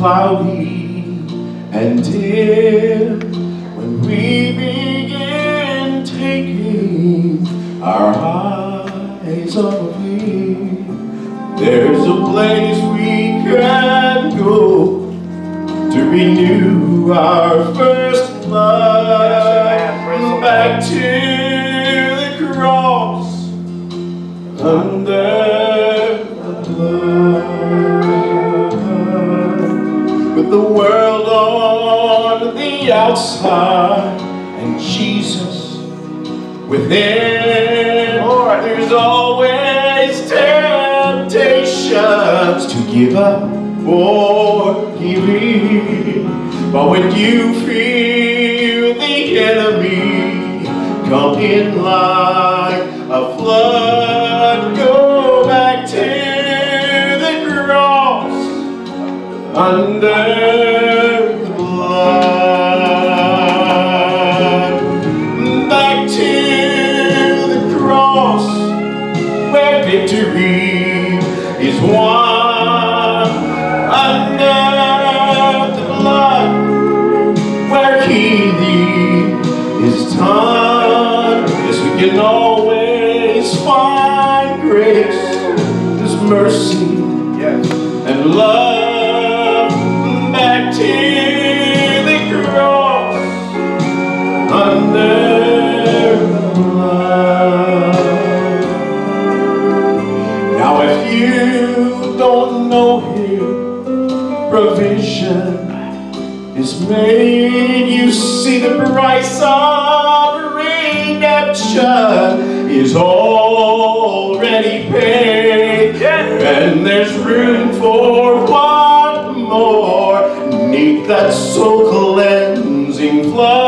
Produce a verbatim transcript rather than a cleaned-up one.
cloudy and dim, when we begin taking our eyes off of Him, there's a place we can go to renew our first love. Back to the cross, under the blood, with the world on the outside and Jesus within. Lord, there's always temptations to give up or give in, but when you feel the enemy come in like a flood, go back to the cross, under the blood. Back to the cross, where victory is won. Under the blood, where healing is done. Yes, we can always find grace, His mercy, yes, and love. Back to the cross, under the blood. Now if you don't know Him, provision is made. You see the price of redemption is already paid, and there's room for one more, neath that soul cleansing flood.